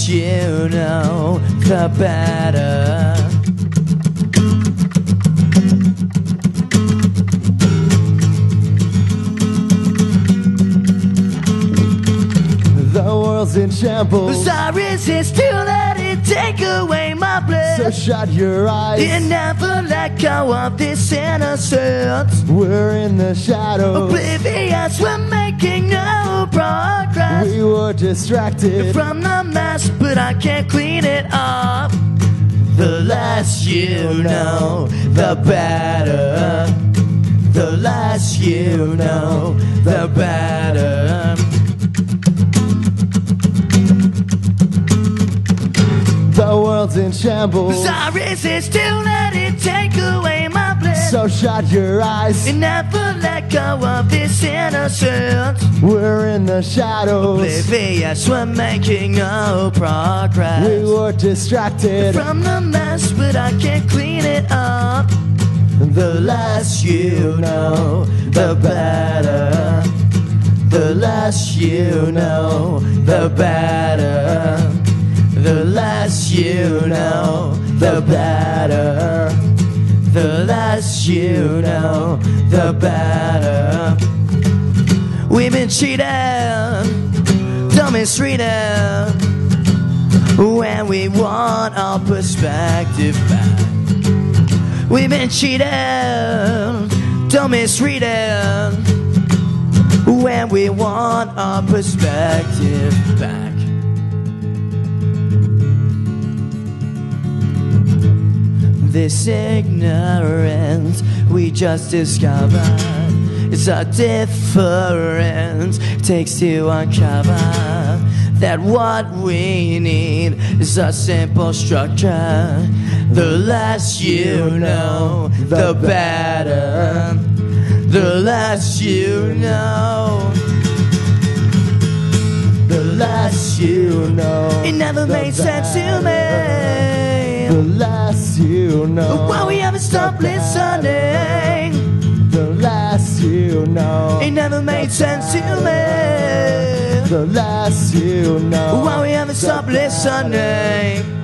less you know, the better. The world's in shambles. I resist to let it take away my breath. So shut your eyes and never let go of this innocence. We're in the shadows. Oblivious, we're making no progress. We were distracted from the mess, but I can't clean it up. The less you know, the better. The less you know, the better. The world's in shambles. I resist to let it take away my bliss. So shut your eyes and never let go of this innocence. We're in the shadows. Oblivious, we're making no progress. We were distracted from the mess, but I can't clean it up. The less you know, the better. The less you know, the better. The less you know, the better. The less you know, the better. We've been cheated, don't mistreat it. When we want our perspective back. We've been cheated, don't misread it. When we want our perspective back. This ignorance we just discovered is a difference it takes to uncover that what we need is a simple structure. The less you know, the better. The less you know, the less you know. It never made sense to me. The less you know, why we haven't stopped listening. The less you know, it never made sense to me. The less you know, why we haven't stopped listening.